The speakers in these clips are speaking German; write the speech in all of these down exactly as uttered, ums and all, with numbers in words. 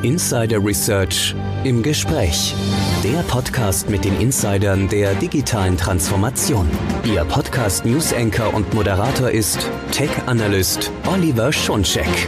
Insider Research im Gespräch. Der Podcast mit den Insidern der digitalen Transformation. Ihr Podcast-News-Anchor und Moderator ist Tech-Analyst Oliver Schoncheck.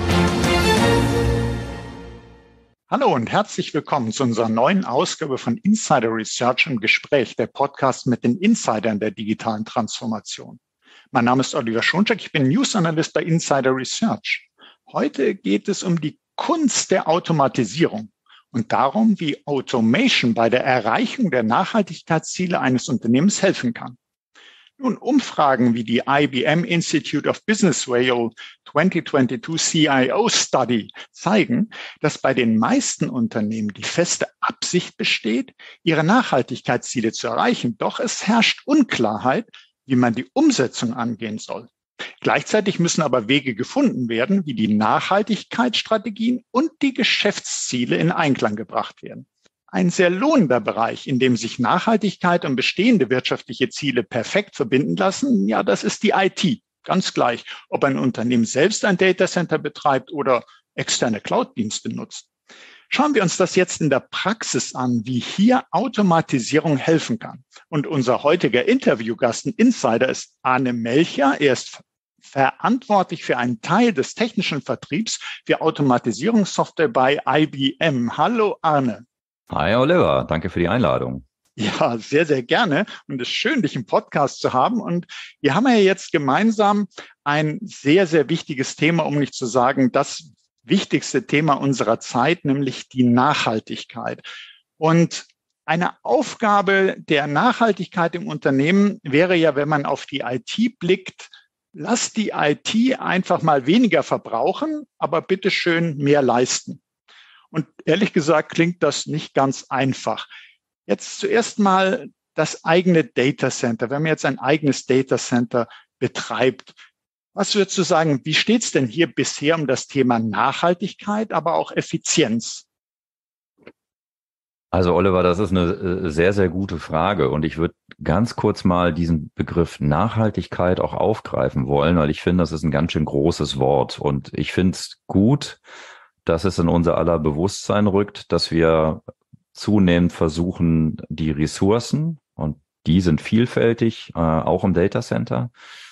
Hallo und herzlich willkommen zu unserer neuen Ausgabe von Insider Research im Gespräch, der Podcast mit den Insidern der digitalen Transformation. Mein Name ist Oliver Schoncheck, ich bin News Analyst bei Insider Research. Heute geht es um die Kunst der Automatisierung und darum, wie Automation bei der Erreichung der Nachhaltigkeitsziele eines Unternehmens helfen kann. Nun, Umfragen wie die I B M Institute of Business Wales zwanzig zweiundzwanzig C I O Study zeigen, dass bei den meisten Unternehmen die feste Absicht besteht, ihre Nachhaltigkeitsziele zu erreichen. Doch es herrscht Unklarheit, wie man die Umsetzung angehen soll. Gleichzeitig müssen aber Wege gefunden werden, wie die Nachhaltigkeitsstrategien und die Geschäftsziele in Einklang gebracht werden. Ein sehr lohnender Bereich, in dem sich Nachhaltigkeit und bestehende wirtschaftliche Ziele perfekt verbinden lassen, ja, das ist die I T. Ganz gleich, ob ein Unternehmen selbst ein Datacenter betreibt oder externe Cloud-Dienste nutzt. Schauen wir uns das jetzt in der Praxis an, wie hier Automatisierung helfen kann. Und unser heutiger Interviewgast, ein Insider, ist Arne Melcher. Er ist verantwortlich für einen Teil des technischen Vertriebs für Automatisierungssoftware bei I B M. Hallo Arne. Hi Oliver, danke für die Einladung. Ja, sehr, sehr gerne. Und es ist schön, dich im Podcast zu haben. Und wir haben ja jetzt gemeinsam ein sehr, sehr wichtiges Thema, um nicht zu sagen, das wichtigste Thema unserer Zeit, nämlich die Nachhaltigkeit. Und eine Aufgabe der Nachhaltigkeit im Unternehmen wäre ja, wenn man auf die I T blickt, lass die I T einfach mal weniger verbrauchen, aber bitte schön mehr leisten. Und ehrlich gesagt klingt das nicht ganz einfach. Jetzt zuerst mal das eigene Datacenter. Wenn man jetzt ein eigenes Datacenter betreibt, was würdest du sagen, wie steht es denn hier bisher um das Thema Nachhaltigkeit, aber auch Effizienz? Also Oliver, das ist eine sehr, sehr gute Frage und ich würde ganz kurz mal diesen Begriff Nachhaltigkeit auch aufgreifen wollen, weil ich finde, das ist ein ganz schön großes Wort und ich finde es gut, dass es in unser aller Bewusstsein rückt, dass wir zunehmend versuchen, die Ressourcen, und die sind vielfältig, äh, auch im Datacenter,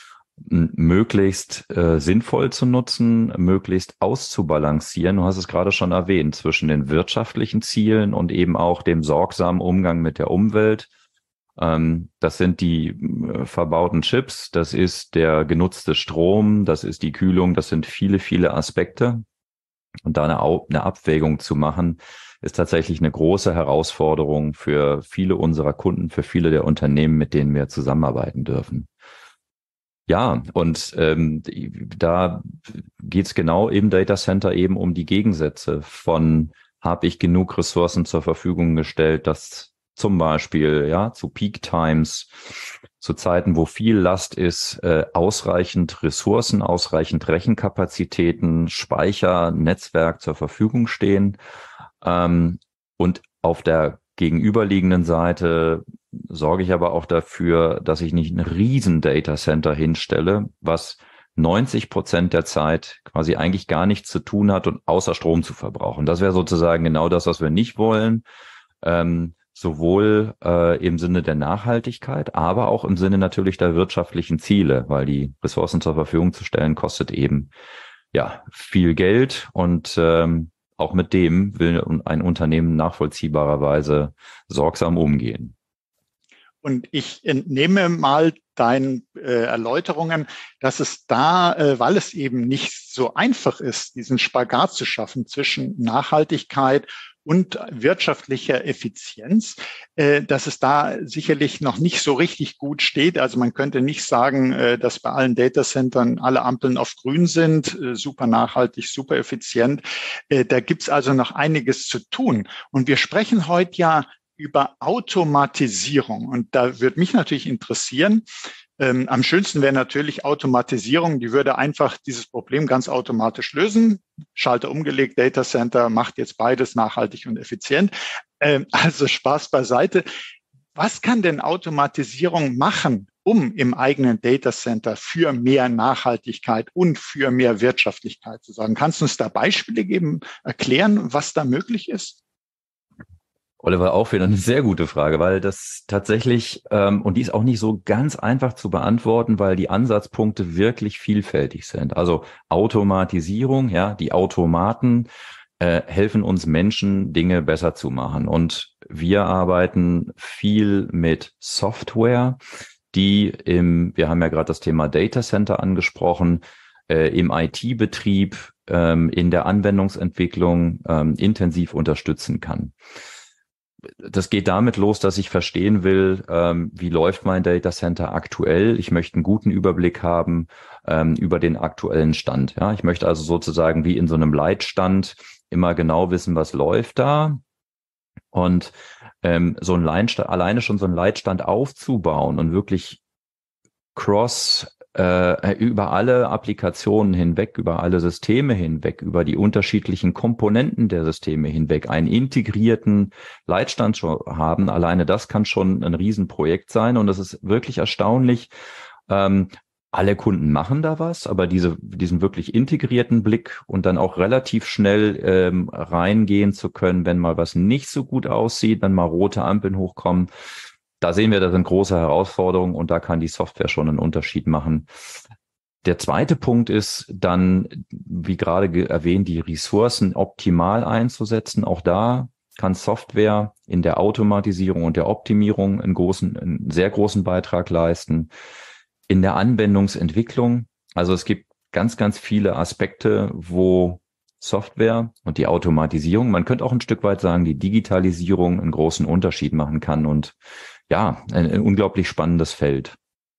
möglichst äh, sinnvoll zu nutzen, möglichst auszubalancieren. Du hast es gerade schon erwähnt, zwischen den wirtschaftlichen Zielen und eben auch dem sorgsamen Umgang mit der Umwelt. Ähm, das sind die äh, verbauten Chips, das ist der genutzte Strom, das ist die Kühlung, das sind viele, viele Aspekte. Und da eine, eine Abwägung zu machen, ist tatsächlich eine große Herausforderung für viele unserer Kunden, für viele der Unternehmen, mit denen wir zusammenarbeiten dürfen. Ja, und ähm, da geht's genau im Datacenter eben um die Gegensätze von, habe ich genug Ressourcen zur Verfügung gestellt, dass zum Beispiel ja zu Peak Times, zu Zeiten, wo viel Last ist, äh, ausreichend Ressourcen, ausreichend Rechenkapazitäten, Speicher, Netzwerk zur Verfügung stehen. Ähm, und auf der gegenüberliegenden Seite sorge ich aber auch dafür, dass ich nicht ein riesen Datacenter hinstelle, was neunzig Prozent der Zeit quasi eigentlich gar nichts zu tun hat und außer Strom zu verbrauchen. Das wäre sozusagen genau das, was wir nicht wollen, ähm, sowohl äh, im Sinne der Nachhaltigkeit, aber auch im Sinne natürlich der wirtschaftlichen Ziele, weil die Ressourcen zur Verfügung zu stellen kostet eben ja viel Geld und ähm, auch mit dem will ein Unternehmen nachvollziehbarerweise sorgsam umgehen. Und ich entnehme mal deinen äh, Erläuterungen, dass es da, äh, weil es eben nicht so einfach ist, diesen Spagat zu schaffen zwischen Nachhaltigkeit und wirtschaftlicher Effizienz, äh, dass es da sicherlich noch nicht so richtig gut steht. Also man könnte nicht sagen, äh, dass bei allen Datacentern alle Ampeln auf grün sind, äh, super nachhaltig, super effizient. Äh, da gibt's also noch einiges zu tun. Und wir sprechen heute ja über Automatisierung. Und da würde mich natürlich interessieren, ähm, am schönsten wäre natürlich Automatisierung, die würde einfach dieses Problem ganz automatisch lösen. Schalter umgelegt, Datacenter macht jetzt beides nachhaltig und effizient. Ähm, also Spaß beiseite. Was kann denn Automatisierung machen um im eigenen Datacenter für mehr Nachhaltigkeit und für mehr Wirtschaftlichkeit zu sorgen. Kannst du uns da Beispiele geben, erklären, was da möglich ist? Oliver, auch wieder eine sehr gute Frage, weil das tatsächlich, ähm, und die ist auch nicht so ganz einfach zu beantworten, weil die Ansatzpunkte wirklich vielfältig sind. Also Automatisierung, ja, die Automaten äh, helfen uns Menschen, Dinge besser zu machen. Und wir arbeiten viel mit Software, die im, wir haben ja gerade das Thema Data Center angesprochen, äh, im I T-Betrieb, ähm, in der Anwendungsentwicklung ähm, intensiv unterstützen kann. Das geht damit los, dass ich verstehen will, ähm, wie läuft mein Data Center aktuell. Ich möchte einen guten Überblick haben ähm, über den aktuellen Stand. Ja, ich möchte also sozusagen wie in so einem Leitstand immer genau wissen, was läuft da. Und ähm, so ein Leitstand, alleine schon so einen Leitstand aufzubauen und wirklich cross äh, über alle Applikationen hinweg, über alle Systeme hinweg, über die unterschiedlichen Komponenten der Systeme hinweg, einen integrierten Leitstand schon haben. Alleine das kann schon ein Riesenprojekt sein. Und es ist wirklich erstaunlich. Ähm, alle Kunden machen da was, aber diese, diesen wirklich integrierten Blick und dann auch relativ schnell ähm, reingehen zu können, wenn mal was nicht so gut aussieht, wenn mal rote Ampeln hochkommen. Da sehen wir, das sind große Herausforderungen und da kann die Software schon einen Unterschied machen. Der zweite Punkt ist dann, wie gerade erwähnt, die Ressourcen optimal einzusetzen. Auch da kann Software in der Automatisierung und der Optimierung einen großen, einen sehr großen Beitrag leisten. In der Anwendungsentwicklung, also es gibt ganz, ganz viele Aspekte, wo Software und die Automatisierung, man könnte auch ein Stück weit sagen, die Digitalisierung einen großen Unterschied machen kann und ja, ein, ein unglaublich spannendes Feld.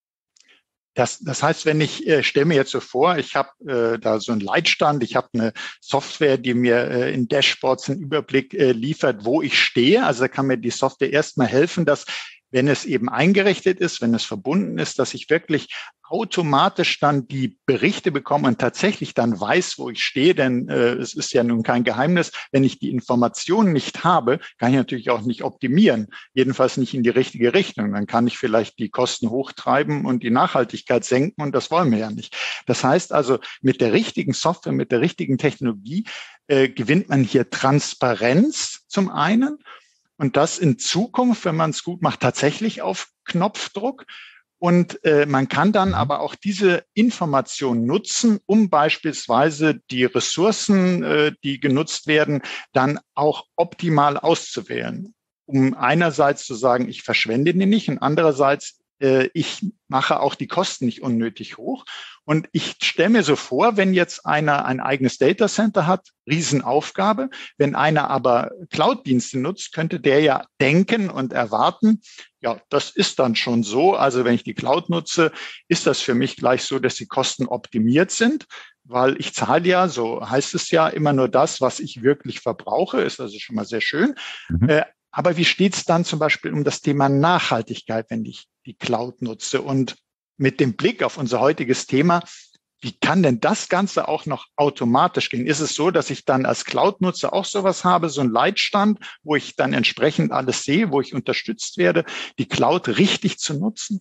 Das, das heißt, wenn ich äh, stelle mir jetzt so vor, ich habe äh, da so einen Leitstand, ich habe eine Software, die mir äh, in Dashboards einen Überblick äh, liefert, wo ich stehe. Also da kann mir die Software erstmal helfen, dass, wenn es eben eingerichtet ist, wenn es verbunden ist, dass ich wirklich automatisch dann die Berichte bekomme und tatsächlich dann weiß, wo ich stehe, denn äh, es ist ja nun kein Geheimnis, wenn ich die Informationen nicht habe, kann ich natürlich auch nicht optimieren, jedenfalls nicht in die richtige Richtung. Dann kann ich vielleicht die Kosten hochtreiben und die Nachhaltigkeit senken und das wollen wir ja nicht. Das heißt also, mit der richtigen Software, mit der richtigen Technologie äh, gewinnt man hier Transparenz zum einen und das in Zukunft, wenn man es gut macht, tatsächlich auf Knopfdruck. Und äh, man kann dann aber auch diese Information nutzen, um beispielsweise die Ressourcen, äh, die genutzt werden, dann auch optimal auszuwählen. Um einerseits zu sagen, ich verschwende die nicht und andererseits, äh, ich mache auch die Kosten nicht unnötig hoch. Und ich stelle mir so vor, wenn jetzt einer ein eigenes Datacenter hat, Riesenaufgabe. Wenn einer aber Cloud-Dienste nutzt, könnte der ja denken und erwarten, ja, das ist dann schon so. Also wenn ich die Cloud nutze, ist das für mich gleich so, dass die Kosten optimiert sind, weil ich zahle ja, so heißt es ja, immer nur das, was ich wirklich verbrauche. Ist also schon mal sehr schön. Mhm. Äh, aber wie steht es dann zum Beispiel um das Thema Nachhaltigkeit, wenn ich die Cloud nutze? Und mit dem Blick auf unser heutiges Thema, wie kann denn das Ganze auch noch automatisch gehen? Ist es so, dass ich dann als Cloud-Nutzer auch sowas habe, so ein Leitstand, wo ich dann entsprechend alles sehe, wo ich unterstützt werde, die Cloud richtig zu nutzen?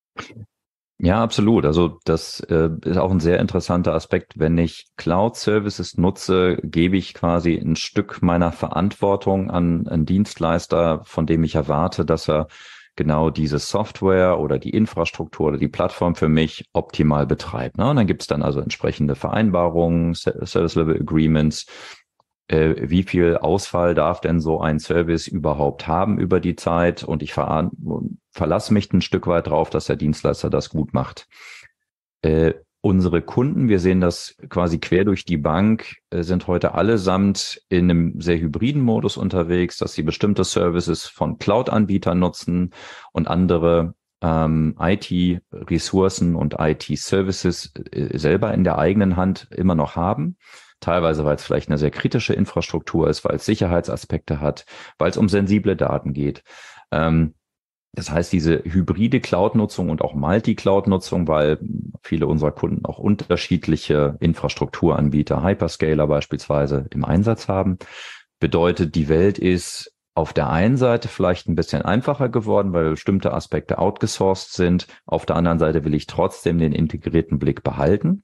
Ja, absolut. Also das äh, ist auch ein sehr interessanter Aspekt. Wenn ich Cloud-Services nutze, gebe ich quasi ein Stück meiner Verantwortung an einen Dienstleister, von dem ich erwarte, dass er genau diese Software oder die Infrastruktur oder die Plattform für mich optimal betreibt. Ne? Und dann gibt es dann also entsprechende Vereinbarungen, Service-Level-Agreements. Äh, wie viel Ausfall darf denn so ein Service überhaupt haben über die Zeit? Und ich ver- verlasse mich ein Stück weit drauf, dass der Dienstleister das gut macht. Äh, Unsere Kunden, wir sehen das quasi quer durch die Bank, sind heute allesamt in einem sehr hybriden Modus unterwegs, dass sie bestimmte Services von Cloud-Anbietern nutzen und andere ähm, I T-Ressourcen und I T-Services äh, selber in der eigenen Hand immer noch haben. Teilweise, weil es vielleicht eine sehr kritische Infrastruktur ist, weil es Sicherheitsaspekte hat, weil es um sensible Daten geht. Ähm, Das heißt, diese hybride Cloud-Nutzung und auch Multi-Cloud-Nutzung, weil viele unserer Kunden auch unterschiedliche Infrastrukturanbieter, Hyperscaler beispielsweise im Einsatz haben, bedeutet, die Welt ist auf der einen Seite vielleicht ein bisschen einfacher geworden, weil bestimmte Aspekte outgesourced sind. Auf der anderen Seite will ich trotzdem den integrierten Blick behalten.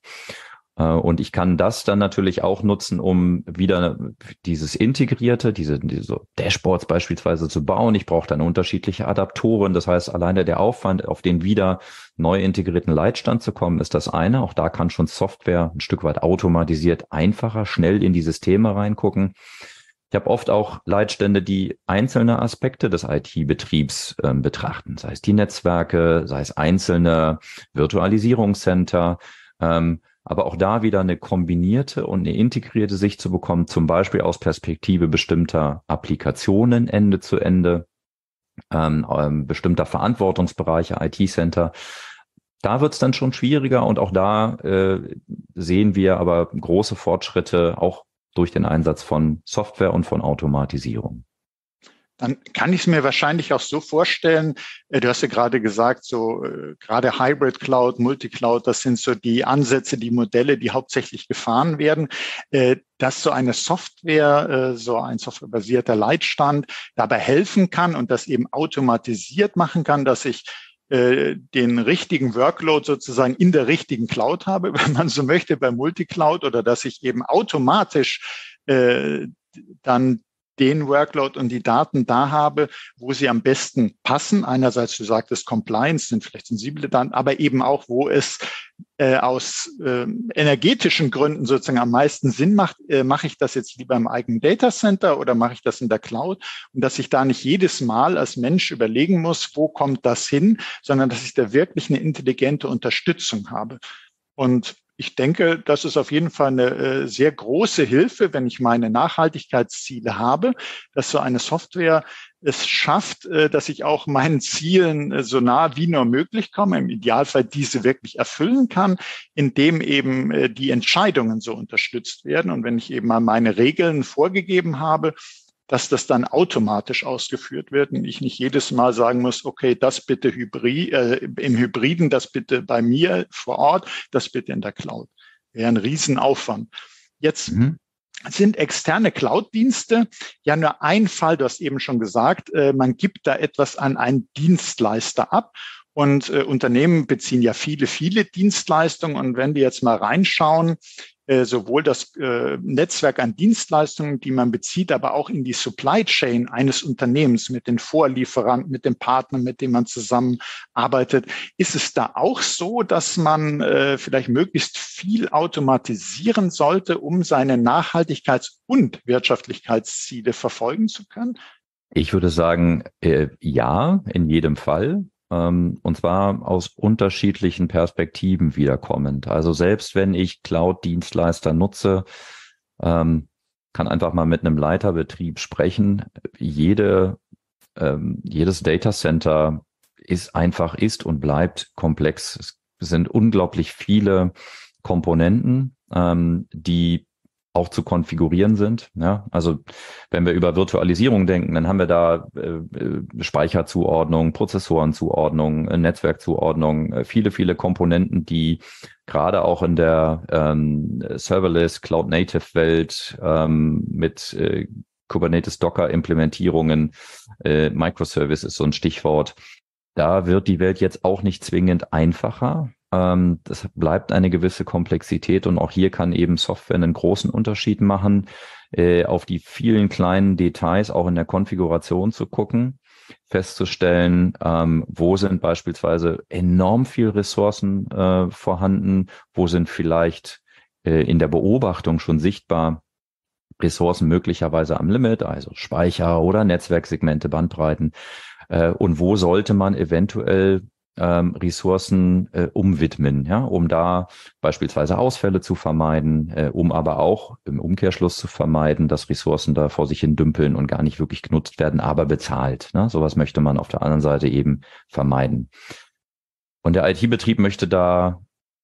Und ich kann das dann natürlich auch nutzen, um wieder dieses Integrierte, diese, diese Dashboards beispielsweise zu bauen. Ich brauche dann unterschiedliche Adaptoren. Das heißt, alleine der Aufwand, auf den wieder neu integrierten Leitstand zu kommen, ist das eine. Auch da kann schon Software ein Stück weit automatisiert einfacher, schnell in die Systeme reingucken. Ich habe oft auch Leitstände, die einzelne Aspekte des I T-Betriebs äh, betrachten, sei es die Netzwerke, sei es einzelne Virtualisierungscenter, ähm, aber auch da wieder eine kombinierte und eine integrierte Sicht zu bekommen, zum Beispiel aus Perspektive bestimmter Applikationen Ende zu Ende, ähm, ähm, bestimmter Verantwortungsbereiche, I T-Center. Da wird es dann schon schwieriger und auch da äh, sehen wir aber große Fortschritte auch durch den Einsatz von Software und von Automatisierung. Dann kann ich es mir wahrscheinlich auch so vorstellen, du hast ja gerade gesagt, so äh, gerade Hybrid Cloud, Multicloud, das sind so die Ansätze, die Modelle, die hauptsächlich gefahren werden, äh, dass so eine Software, äh, so ein softwarebasierter Leitstand dabei helfen kann und das eben automatisiert machen kann, dass ich äh, den richtigen Workload sozusagen in der richtigen Cloud habe, wenn man so möchte, bei Multicloud, oder dass ich eben automatisch äh, dann den Workload und die Daten da habe, wo sie am besten passen. Einerseits, du sagtest, Compliance sind vielleicht sensible Daten, aber eben auch, wo es äh, aus äh, energetischen Gründen sozusagen am meisten Sinn macht. Äh, mache ich das jetzt lieber im eigenen Datacenter oder mache ich das in der Cloud? Und dass ich da nicht jedes Mal als Mensch überlegen muss, wo kommt das hin, sondern dass ich da wirklich eine intelligente Unterstützung habe. Und ich denke, das ist auf jeden Fall eine äh, sehr große Hilfe, wenn ich meine Nachhaltigkeitsziele habe, dass so eine Software es schafft, äh, dass ich auch meinen Zielen äh, so nah wie nur möglich komme, im Idealfall diese wirklich erfüllen kann, indem eben äh, die Entscheidungen so unterstützt werden. Und wenn ich eben mal meine Regeln vorgegeben habe, dass das dann automatisch ausgeführt wird und ich nicht jedes Mal sagen muss, okay, das bitte Hybrid, äh, im Hybriden, das bitte bei mir vor Ort, das bitte in der Cloud. Wäre ein Riesenaufwand. Jetzt mhm. sind externe Cloud-Dienste ja nur ein Fall, du hast eben schon gesagt, äh, man gibt da etwas an einen Dienstleister ab. Und äh, Unternehmen beziehen ja viele, viele Dienstleistungen. Und wenn wir jetzt mal reinschauen, äh, sowohl das äh, Netzwerk an Dienstleistungen, die man bezieht, aber auch in die Supply Chain eines Unternehmens mit den Vorlieferanten, mit den Partnern, mit denen man zusammenarbeitet, ist es da auch so, dass man äh, vielleicht möglichst viel automatisieren sollte, um seine Nachhaltigkeits- und Wirtschaftlichkeitsziele verfolgen zu können? Ich würde sagen, äh, ja, in jedem Fall. Und zwar aus unterschiedlichen Perspektiven wiederkommend. Also selbst wenn ich Cloud-Dienstleister nutze, ähm, kann einfach mal mit einem Leiterbetrieb sprechen. Jede, ähm, jedes Datacenter ist einfach, ist und bleibt komplex. Es sind unglaublich viele Komponenten, ähm, die auch zu konfigurieren sind. Ja, also wenn wir über Virtualisierung denken, dann haben wir da äh, Speicherzuordnung, Prozessorenzuordnung, äh, Netzwerkzuordnung, äh, viele, viele Komponenten, die gerade auch in der ähm, Serverless, Cloud-Native-Welt ähm, mit äh, Kubernetes-Docker-Implementierungen, äh, Microservice ist so ein Stichwort. Da wird die Welt jetzt auch nicht zwingend einfacher. Das bleibt eine gewisse Komplexität und auch hier kann eben Software einen großen Unterschied machen, auf die vielen kleinen Details auch in der Konfiguration zu gucken, festzustellen, wo sind beispielsweise enorm viel Ressourcen vorhanden, wo sind vielleicht in der Beobachtung schon sichtbar Ressourcen möglicherweise am Limit, also Speicher oder Netzwerksegmente, Bandbreiten, und wo sollte man eventuell Ähm, Ressourcen äh, umwidmen, ja, um da beispielsweise Ausfälle zu vermeiden, äh, um aber auch im Umkehrschluss zu vermeiden, dass Ressourcen da vor sich hin dümpeln und gar nicht wirklich genutzt werden, aber bezahlt. Ne? Sowas möchte man auf der anderen Seite eben vermeiden. Und der I T-Betrieb möchte da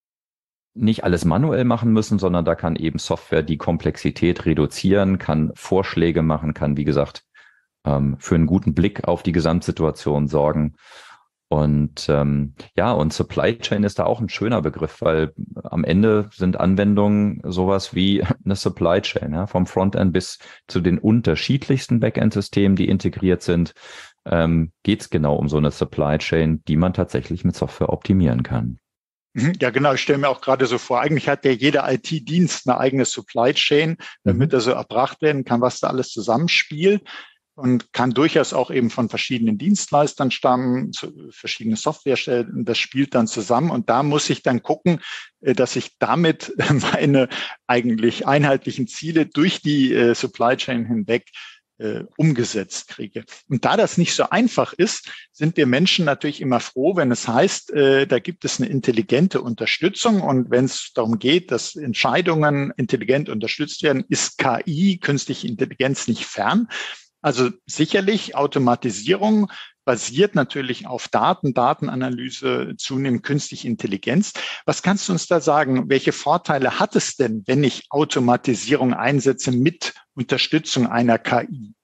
nicht alles manuell machen müssen, sondern da kann eben Software die Komplexität reduzieren, kann Vorschläge machen, kann, wie gesagt, ähm, für einen guten Blick auf die Gesamtsituation sorgen. Und ähm, ja, und Supply Chain ist da auch ein schöner Begriff, weil am Ende sind Anwendungen sowas wie eine Supply Chain, ja, vom Frontend bis zu den unterschiedlichsten Backend-Systemen, die integriert sind, ähm, geht es genau um so eine Supply Chain, die man tatsächlich mit Software optimieren kann. Ja, genau. Ich stelle mir auch gerade so vor, eigentlich hat ja jeder I T-Dienst eine eigene Supply Chain, damit Mhm. er so erbracht werden kann, was da alles zusammenspielt. Und kann durchaus auch eben von verschiedenen Dienstleistern stammen, verschiedene Softwarestellen. Das spielt dann zusammen. Und da muss ich dann gucken, dass ich damit meine eigentlich einheitlichen Ziele durch die Supply Chain hinweg äh, umgesetzt kriege. Und da das nicht so einfach ist, sind wir Menschen natürlich immer froh, wenn es heißt, äh, da gibt es eine intelligente Unterstützung. Und wenn es darum geht, dass Entscheidungen intelligent unterstützt werden, ist K I, künstliche Intelligenz, nicht fern. Also sicherlich Automatisierung basiert natürlich auf Daten, Datenanalyse, zunehmend künstliche Intelligenz. Was kannst du uns da sagen? Welche Vorteile hat es denn, wenn ich Automatisierung einsetze mit Unterstützung einer K I?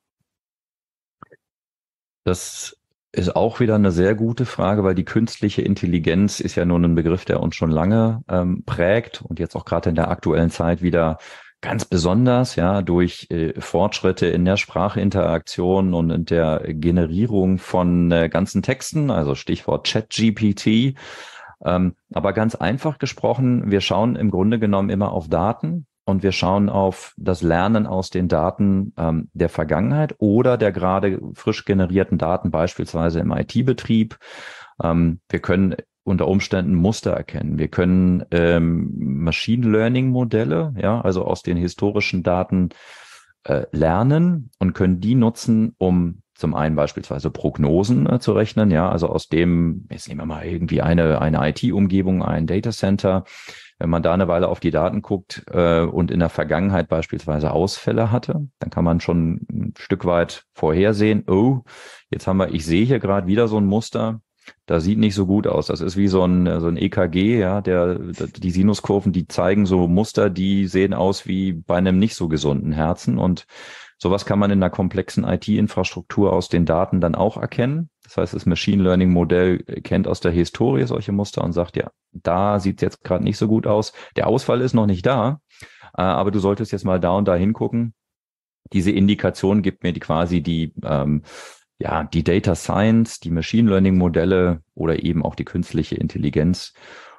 Das ist auch wieder eine sehr gute Frage, weil die künstliche Intelligenz ist ja nun ein Begriff, der uns schon lange ähm, prägt und jetzt auch gerade in der aktuellen Zeit wieder ganz besonders, ja, durch äh, Fortschritte in der Sprachinteraktion und in der Generierung von äh, ganzen Texten, also Stichwort ChatGPT. Ähm, aber ganz einfach gesprochen, wir schauen im Grunde genommen immer auf Daten und wir schauen auf das Lernen aus den Daten ähm, der Vergangenheit oder der gerade frisch generierten Daten, beispielsweise im I T-Betrieb. Ähm, wir können unter Umständen Muster erkennen. Wir können ähm, Machine Learning Modelle, ja, also aus den historischen Daten äh, lernen und können die nutzen, um zum einen beispielsweise Prognosen äh, zu rechnen, ja, also aus dem, jetzt nehmen wir mal irgendwie eine eine I T-Umgebung, ein Datacenter. Wenn man da eine Weile auf die Daten guckt äh, und in der Vergangenheit beispielsweise Ausfälle hatte, dann kann man schon ein Stück weit vorhersehen, oh, jetzt haben wir, ich sehe hier gerade wieder so ein Muster, das sieht nicht so gut aus. Das ist wie so ein, so ein E K G, ja, der, die Sinuskurven, die zeigen so Muster, die sehen aus wie bei einem nicht so gesunden Herzen. Und sowas kann man in einer komplexen I T-Infrastruktur aus den Daten dann auch erkennen. Das heißt, das Machine Learning Modell kennt aus der Historie solche Muster und sagt, ja, da sieht es jetzt gerade nicht so gut aus. Der Ausfall ist noch nicht da, aber du solltest jetzt mal da und da hingucken. Diese Indikation gibt mir die quasi die, ähm, ja, die Data Science, die Machine Learning Modelle oder eben auch die künstliche Intelligenz.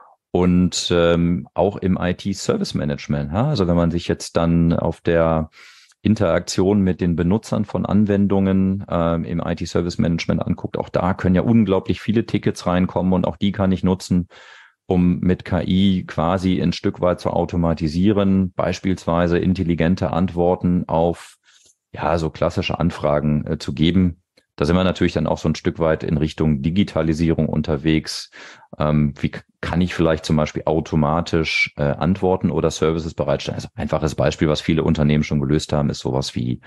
Und ähm, auch im I T Service Management. Ja? Also wenn man sich jetzt dann auf der Interaktion mit den Benutzern von Anwendungen ähm, im I T Service Management anguckt, auch da können ja unglaublich viele Tickets reinkommen und auch die kann ich nutzen, um mit K I quasi ein Stück weit zu automatisieren, beispielsweise intelligente Antworten auf ja so klassische Anfragen äh, zu geben. Da sind wir natürlich dann auch so ein Stück weit in Richtung Digitalisierung unterwegs. Ähm, wie kann ich vielleicht zum Beispiel automatisch äh, Antworten oder Services bereitstellen? Also einfaches Beispiel, was viele Unternehmen schon gelöst haben, ist sowas wie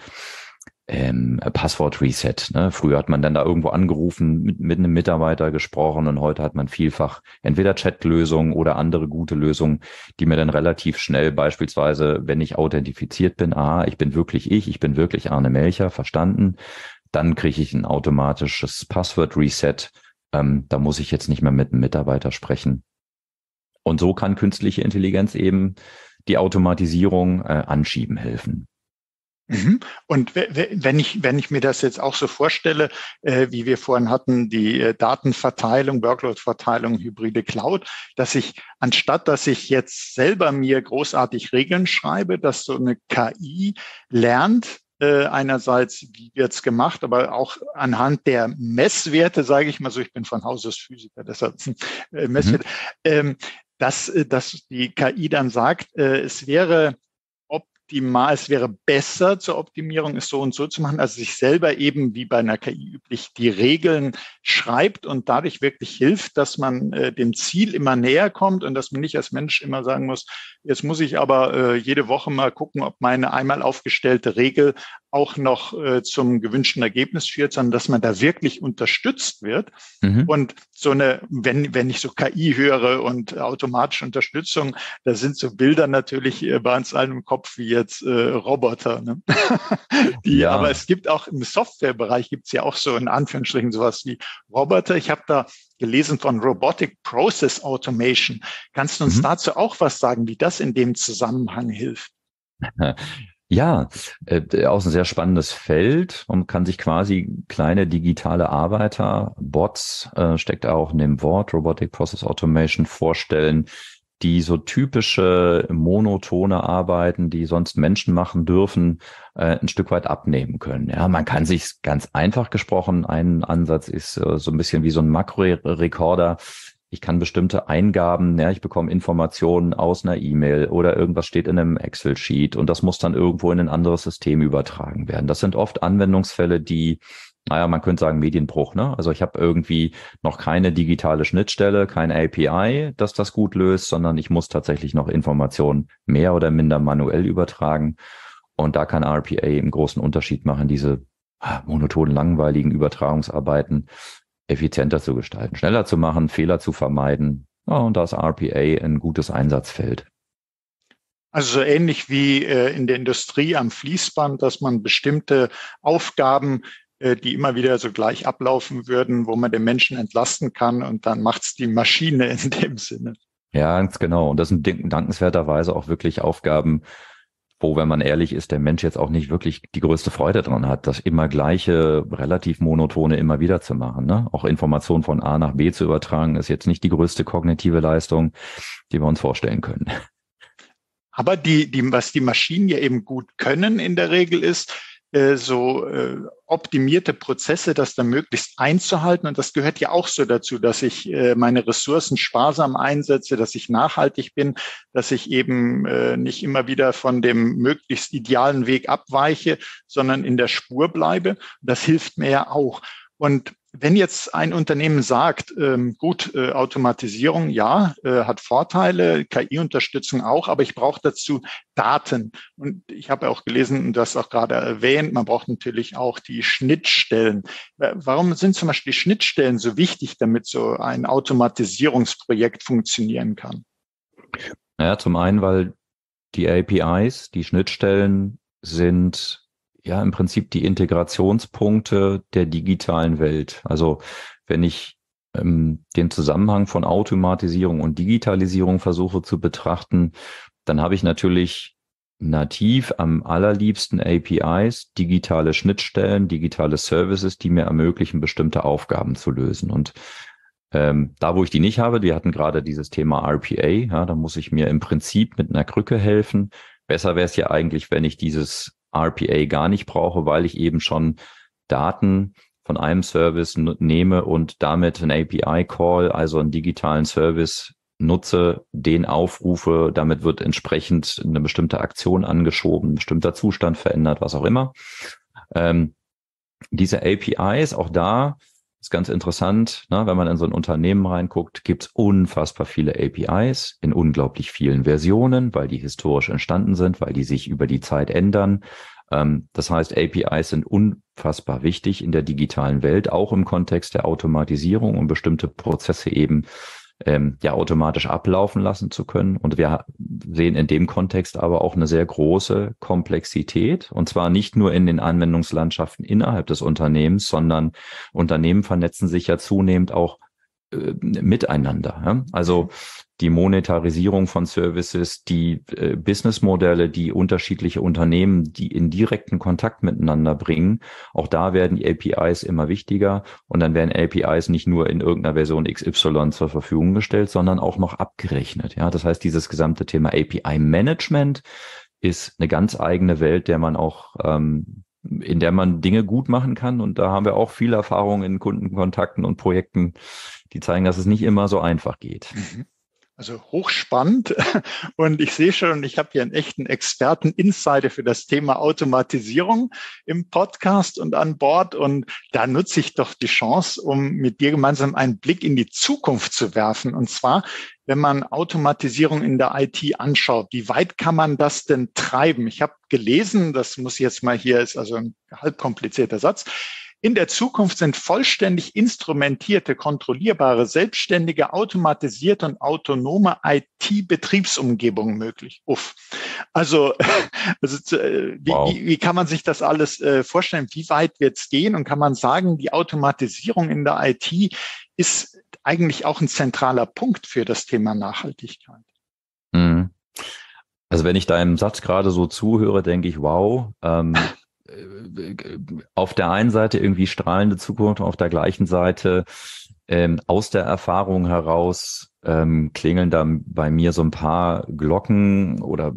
ähm, Passwort-Reset. Ne? Früher hat man dann da irgendwo angerufen, mit, mit einem Mitarbeiter gesprochen und heute hat man vielfach entweder Chat-Lösungen oder andere gute Lösungen, die mir dann relativ schnell beispielsweise, wenn ich authentifiziert bin, aha, ich bin wirklich ich, ich bin wirklich Arne Melcher, verstanden, dann kriege ich ein automatisches Passwort-Reset. Ähm, da muss ich jetzt nicht mehr mit einem Mitarbeiter sprechen. Und so kann künstliche Intelligenz eben die Automatisierung äh, anschieben helfen. Mhm. Und wenn ich, wenn ich mir das jetzt auch so vorstelle, äh, wie wir vorhin hatten, die äh, Datenverteilung, Workload-Verteilung, hybride Cloud, dass ich, anstatt dass ich jetzt selber mir großartig Regeln schreibe, dass so eine K I lernt, Äh, einerseits, wie wird's gemacht, aber auch anhand der Messwerte, sage ich mal so, ich bin von Haus aus Physiker, deshalb äh, Messwerte, mhm. ähm, dass, dass die K I dann sagt, äh, es wäre optimal, es wäre besser zur Optimierung, es so und so zu machen, also sich selber eben wie bei einer K I üblich die Regeln schreibt und dadurch wirklich hilft, dass man äh, dem Ziel immer näher kommt und dass man nicht als Mensch immer sagen muss, jetzt muss ich aber äh, jede Woche mal gucken, ob meine einmal aufgestellte Regel auch noch äh, zum gewünschten Ergebnis führt, sondern dass man da wirklich unterstützt wird. Mhm. Und so eine, wenn, wenn ich so K I höre und automatische Unterstützung, da sind so Bilder natürlich äh, bei uns allen im Kopf wie jetzt äh, Roboter. Ne? Die, ja. Aber es gibt auch im Softwarebereich gibt es ja auch so in Anführungsstrichen sowas wie Roboter. Ich habe da gelesen von Robotic Process Automation. Kannst du uns mhm. dazu auch was sagen, wie das in dem Zusammenhang hilft? Ja, äh, auch ein sehr spannendes Feld. Man kann sich quasi kleine digitale Arbeiter, Bots, äh, steckt auch in dem Wort Robotic Process Automation, vorstellen, die so typische monotone Arbeiten, die sonst Menschen machen dürfen, äh, ein Stück weit abnehmen können. Ja, man kann sich ganz einfach gesprochen, ein Ansatz ist äh, so ein bisschen wie so ein Makrorekorder. Ich kann bestimmte Eingaben, ja, ich bekomme Informationen aus einer E-Mail oder irgendwas steht in einem Excel-Sheet und das muss dann irgendwo in ein anderes System übertragen werden. Das sind oft Anwendungsfälle, die, naja, man könnte sagen Medienbruch, ne? Also ich habe irgendwie noch keine digitale Schnittstelle, kein A P I, das das gut löst, sondern ich muss tatsächlich noch Informationen mehr oder minder manuell übertragen. Und da kann R P A einen großen Unterschied machen, diese monotonen, langweiligen Übertragungsarbeiten effizienter zu gestalten, schneller zu machen, Fehler zu vermeiden. Ja, und da ist R P A ein gutes Einsatzfeld. Also so ähnlich wie äh, in der Industrie am Fließband, dass man bestimmte Aufgaben, äh, die immer wieder so gleich ablaufen würden, wo man den Menschen entlasten kann und dann macht's die Maschine in dem Sinne. Ja, ganz genau. Und das sind dankenswerterweise auch wirklich Aufgaben, wo, wenn man ehrlich ist, der Mensch jetzt auch nicht wirklich die größte Freude dran hat, das immer gleiche, relativ monotone immer wieder zu machen. Ne? Auch Informationen von A nach B zu übertragen, ist jetzt nicht die größte kognitive Leistung, die wir uns vorstellen können. Aber die, die, was die Maschinen ja eben gut können in der Regel ist, äh, so äh, optimierte Prozesse, das dann möglichst einzuhalten. Und das gehört ja auch so dazu, dass ich äh, meine Ressourcen sparsam einsetze, dass ich nachhaltig bin, dass ich eben äh, nicht immer wieder von dem möglichst idealen Weg abweiche, sondern in der Spur bleibe. Das hilft mir ja auch. Und wenn jetzt ein Unternehmen sagt, ähm, gut, äh, Automatisierung, ja, äh, hat Vorteile, K I-Unterstützung auch, aber ich brauche dazu Daten. Und ich habe auch gelesen, und das auch gerade erwähnt, man braucht natürlich auch die Schnittstellen. Warum sind zum Beispiel die Schnittstellen so wichtig, damit so ein Automatisierungsprojekt funktionieren kann? Ja, zum einen, weil die A P Is, die Schnittstellen sind ja im Prinzip die Integrationspunkte der digitalen Welt. Also wenn ich ähm, den Zusammenhang von Automatisierung und Digitalisierung versuche zu betrachten, dann habe ich natürlich nativ am allerliebsten A P Is, digitale Schnittstellen, digitale Services, die mir ermöglichen, bestimmte Aufgaben zu lösen. Und ähm, da, wo ich die nicht habe, wir hatten gerade dieses Thema R P A, ja, da muss ich mir im Prinzip mit einer Krücke helfen. Besser wäre es ja eigentlich, wenn ich dieses R P A gar nicht brauche, weil ich eben schon Daten von einem Service nehme und damit einen A P I-Call, also einen digitalen Service nutze, den aufrufe, damit wird entsprechend eine bestimmte Aktion angeschoben, ein bestimmter Zustand verändert, was auch immer. Ähm, diese A P Is, auch da ist ganz interessant, ne, wenn man in so ein Unternehmen reinguckt, gibt es unfassbar viele A P Is in unglaublich vielen Versionen, weil die historisch entstanden sind, weil die sich über die Zeit ändern. Ähm, das heißt, A P Is sind unfassbar wichtig in der digitalen Welt, auch im Kontext der Automatisierung, um bestimmte Prozesse eben ähm, ja automatisch ablaufen lassen zu können. Und wir sehen in dem Kontext aber auch eine sehr große Komplexität, und zwar nicht nur in den Anwendungslandschaften innerhalb des Unternehmens, sondern Unternehmen vernetzen sich ja zunehmend auch äh, miteinander. Ja? Also die Monetarisierung von Services, die äh, Businessmodelle, die unterschiedliche Unternehmen, die in direkten Kontakt miteinander bringen. Auch da werden die A P Is immer wichtiger, und dann werden A P Is nicht nur in irgendeiner Version X Y zur Verfügung gestellt, sondern auch noch abgerechnet. Ja, das heißt, dieses gesamte Thema A P I-Management ist eine ganz eigene Welt, der man auch ähm, in der man Dinge gut machen kann. Und da haben wir auch viel Erfahrung in Kundenkontakten und Projekten, die zeigen, dass es nicht immer so einfach geht. Mhm. Also hochspannend. Und ich sehe schon, ich habe hier einen echten Experten-Insider für das Thema Automatisierung im Podcast und an Bord. Und da nutze ich doch die Chance, um mit dir gemeinsam einen Blick in die Zukunft zu werfen. Und zwar, wenn man Automatisierung in der I T anschaut, wie weit kann man das denn treiben? Ich habe gelesen, das muss jetzt mal hier, ist also ein halb komplizierter Satz. In der Zukunft sind vollständig instrumentierte, kontrollierbare, selbstständige, automatisierte und autonome I T-Betriebsumgebungen möglich. Uff. Also, also wie, wow. wie, wie kann man sich das alles äh, vorstellen? Wie weit wird es gehen? Und kann man sagen, die Automatisierung in der I T ist eigentlich auch ein zentraler Punkt für das Thema Nachhaltigkeit? Mhm. Also wenn ich deinem Satz gerade so zuhöre, denke ich, wow, ähm, auf der einen Seite irgendwie strahlende Zukunft, auf der gleichen Seite ähm, aus der Erfahrung heraus ähm, klingeln da bei mir so ein paar Glocken oder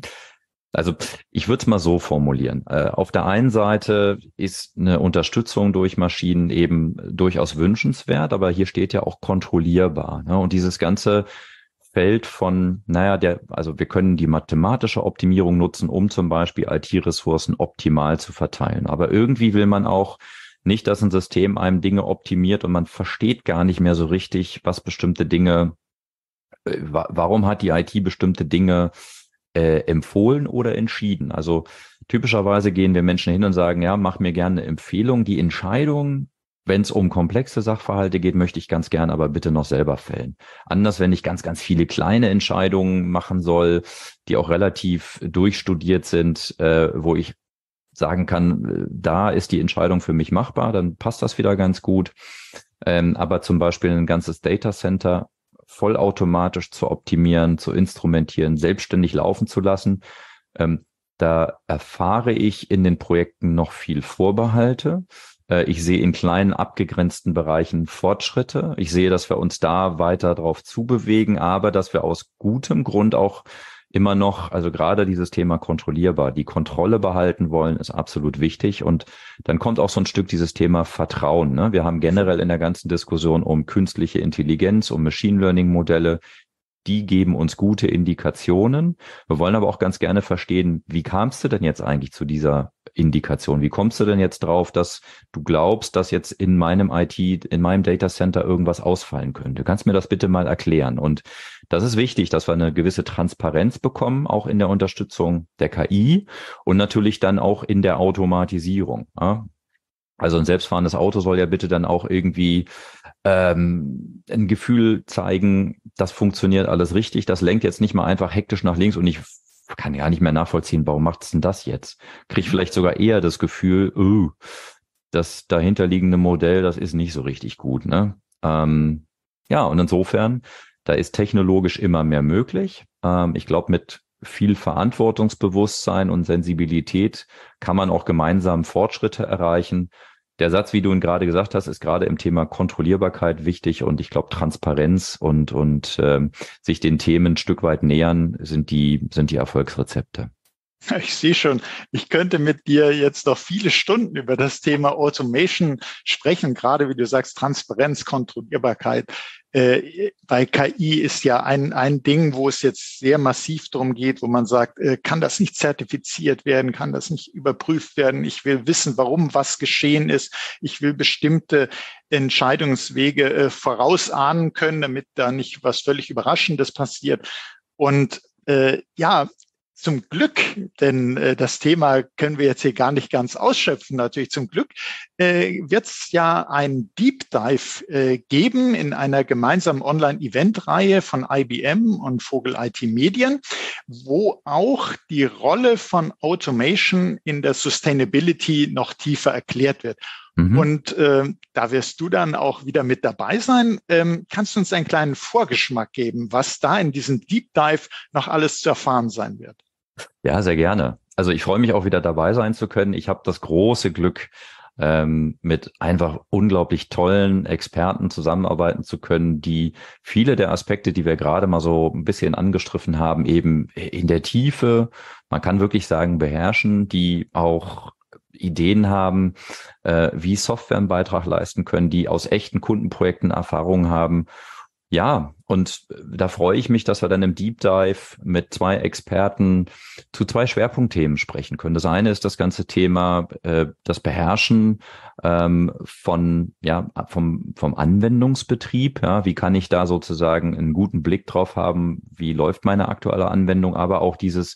also ich würde es mal so formulieren. Äh, auf der einen Seite ist eine Unterstützung durch Maschinen eben durchaus wünschenswert, aber hier steht ja auch kontrollierbar. Ne? Und dieses ganze Feld von, naja, der, also wir können die mathematische Optimierung nutzen, um zum Beispiel I T-Ressourcen optimal zu verteilen. Aber irgendwie will man auch nicht, dass ein System einem Dinge optimiert und man versteht gar nicht mehr so richtig, was bestimmte Dinge, äh, warum hat die I T bestimmte Dinge äh, empfohlen oder entschieden. Also typischerweise gehen wir Menschen hin und sagen, ja, mach mir gerne eine Empfehlung. Die Entscheidung, wenn es um komplexe Sachverhalte geht, möchte ich ganz gern aber bitte noch selber fällen. Anders, wenn ich ganz, ganz viele kleine Entscheidungen machen soll, die auch relativ durchstudiert sind, äh, wo ich sagen kann, da ist die Entscheidung für mich machbar, dann passt das wieder ganz gut. Ähm, aber zum Beispiel ein ganzes Data Center vollautomatisch zu optimieren, zu instrumentieren, selbstständig laufen zu lassen, ähm, da erfahre ich in den Projekten noch viel Vorbehalte. Ich sehe in kleinen, abgegrenzten Bereichen Fortschritte. Ich sehe, dass wir uns da weiter drauf zubewegen, aber dass wir aus gutem Grund auch immer noch, also gerade dieses Thema kontrollierbar, die Kontrolle behalten wollen, ist absolut wichtig. Und dann kommt auch so ein Stück dieses Thema Vertrauen. Ne? Wir haben generell in der ganzen Diskussion um künstliche Intelligenz, um Machine Learning Modelle, die geben uns gute Indikationen. Wir wollen aber auch ganz gerne verstehen, wie kamst du denn jetzt eigentlich zu dieser Indikation? Wie kommst du denn jetzt drauf, dass du glaubst, dass jetzt in meinem I T, in meinem Data Center irgendwas ausfallen könnte? Kannst du mir das bitte mal erklären? Und das ist wichtig, dass wir eine gewisse Transparenz bekommen, auch in der Unterstützung der K I und natürlich dann auch in der Automatisierung. Ja? Also ein selbstfahrendes Auto soll ja bitte dann auch irgendwie ähm, ein Gefühl zeigen, das funktioniert alles richtig. Das lenkt jetzt nicht mal einfach hektisch nach links und ich kann ja nicht mehr nachvollziehen, warum macht es denn das jetzt? Krieg vielleicht sogar eher das Gefühl, uh, das dahinterliegende Modell, das ist nicht so richtig gut. Ne? Ähm, ja, und insofern, da ist technologisch immer mehr möglich. Ähm, ich glaube, mit viel Verantwortungsbewusstsein und Sensibilität kann man auch gemeinsam Fortschritte erreichen. Der Satz, wie du ihn gerade gesagt hast, ist gerade im Thema Kontrollierbarkeit wichtig und ich glaube Transparenz und und ähm, sich den Themen ein Stück weit nähern sind die sind die Erfolgsrezepte. Ich sehe schon, ich könnte mit dir jetzt noch viele Stunden über das Thema Automation sprechen, gerade wie du sagst, Transparenz, Kontrollierbarkeit. Äh, bei K I ist ja ein, ein Ding, wo es jetzt sehr massiv darum geht, wo man sagt, äh, kann das nicht zertifiziert werden, kann das nicht überprüft werden? Ich will wissen, warum was geschehen ist. Ich will bestimmte Entscheidungswege äh, vorausahnen können, damit da nicht was völlig Überraschendes passiert. Und äh, ja, zum Glück, denn äh, das Thema können wir jetzt hier gar nicht ganz ausschöpfen, natürlich zum Glück, äh, wird es ja ein Deep Dive äh, geben in einer gemeinsamen Online-Event-Reihe von I B M und Vogel I T Medien, wo auch die Rolle von Automation in der Sustainability noch tiefer erklärt wird. Mhm. Und äh, da wirst du dann auch wieder mit dabei sein. Ähm, kannst du uns einen kleinen Vorgeschmack geben, was da in diesem Deep Dive noch alles zu erfahren sein wird? Ja, sehr gerne. Also ich freue mich auch wieder dabei sein zu können. Ich habe das große Glück, ähm, mit einfach unglaublich tollen Experten zusammenarbeiten zu können, die viele der Aspekte, die wir gerade mal so ein bisschen angestriffen haben, eben in der Tiefe, man kann wirklich sagen, beherrschen, die auch Ideen haben, äh, wie Software einen Beitrag leisten können, die aus echten Kundenprojekten Erfahrungen haben. Ja, und da freue ich mich, dass wir dann im Deep Dive mit zwei Experten zu zwei Schwerpunktthemen sprechen können. Das eine ist das ganze Thema, äh, das Beherrschen ähm, von, ja, vom, vom Anwendungsbetrieb. Ja, wie kann ich da sozusagen einen guten Blick drauf haben? Wie läuft meine aktuelle Anwendung? Aber auch dieses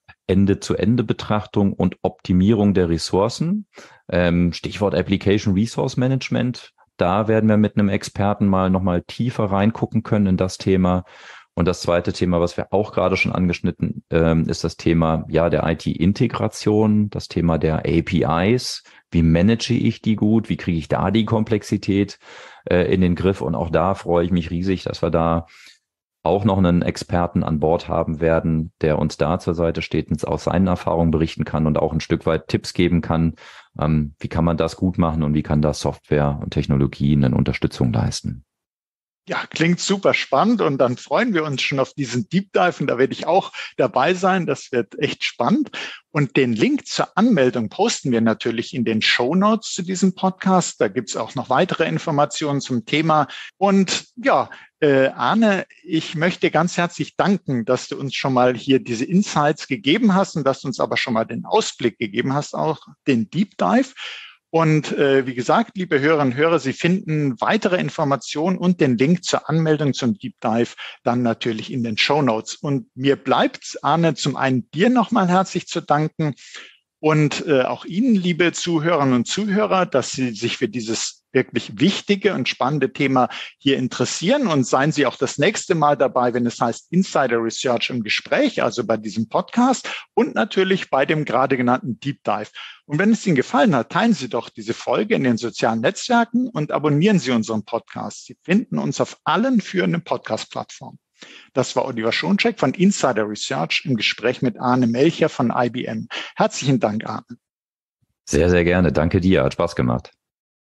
Ende-zu-Ende-Betrachtung und Optimierung der Ressourcen. Ähm, Stichwort Application Resource Management. Da werden wir mit einem Experten mal nochmal tiefer reingucken können in das Thema. Und das zweite Thema, was wir auch gerade schon angeschnitten, ähm, ist das Thema ja der I T-Integration, das Thema der A P Is. Wie manage ich die gut? Wie kriege ich da die Komplexität äh, in den Griff? Und auch da freue ich mich riesig, dass wir da auch noch einen Experten an Bord haben werden, der uns da zur Seite steht und aus seinen Erfahrungen berichten kann und auch ein Stück weit Tipps geben kann, ähm, wie kann man das gut machen und wie kann da Software und Technologien eine Unterstützung leisten. Ja, klingt super spannend und dann freuen wir uns schon auf diesen Deep Dive und da werde ich auch dabei sein. Das wird echt spannend. Und den Link zur Anmeldung posten wir natürlich in den Shownotes zu diesem Podcast. Da gibt's auch noch weitere Informationen zum Thema. Und ja, äh, Arne, ich möchte ganz herzlich danken, dass du uns schon mal hier diese Insights gegeben hast und dass du uns aber schon mal den Ausblick gegeben hast, auch den Deep Dive. Und äh, wie gesagt, liebe Hörerinnen und Hörer, Sie finden weitere Informationen und den Link zur Anmeldung zum Deep Dive dann natürlich in den Shownotes. Und mir bleibt, Arne, zum einen dir nochmal herzlich zu danken und äh, auch Ihnen, liebe Zuhörerinnen und Zuhörer, dass Sie sich für dieses wirklich wichtige und spannende Thema hier interessieren. Und seien Sie auch das nächste Mal dabei, wenn es heißt Insider Research im Gespräch, also bei diesem Podcast und natürlich bei dem gerade genannten Deep Dive. Und wenn es Ihnen gefallen hat, teilen Sie doch diese Folge in den sozialen Netzwerken und abonnieren Sie unseren Podcast. Sie finden uns auf allen führenden Podcast-Plattformen. Das war Oliver Schoncheck von Insider Research im Gespräch mit Arne Melcher von I B M. Herzlichen Dank, Arne. Sehr, sehr gerne. Danke dir. Hat Spaß gemacht.